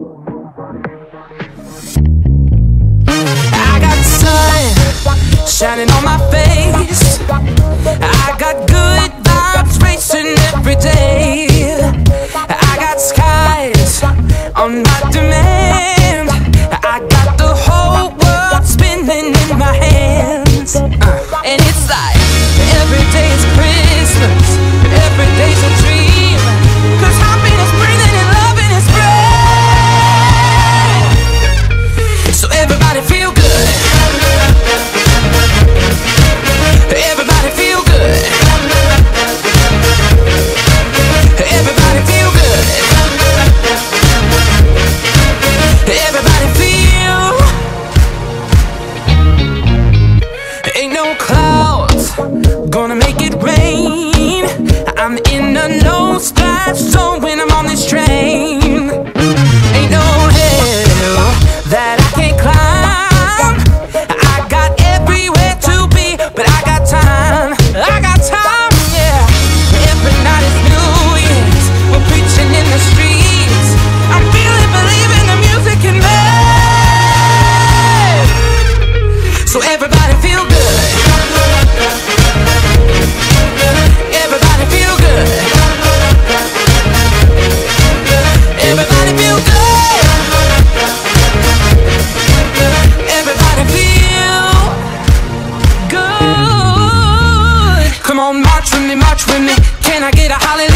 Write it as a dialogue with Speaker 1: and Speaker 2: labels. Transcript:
Speaker 1: I got sun shining on my face. I got good vibes racing every day. I got skies on my demand. I got the whole world spinning in my hands. And it's like every day is Christmas, every day's a dream. 'Cause happiness breathing and loving is breath. So everybody feel good. Everybody feel good. Everybody feel good. Everybody feel. Ain't no clouds gonna make it rain. I'm in a no splash zone when I'm on this train. Ain't no hill that I can't climb. I got everywhere to be, but I got time. I got time, yeah. Every night is New Year's. We're preaching in the streets. I'm feeling, believing the music can make. So everybody feel good. Everybody feel good. Everybody feel good. Everybody feel good. Come on, march with me, march with me. Can I get a hallelujah?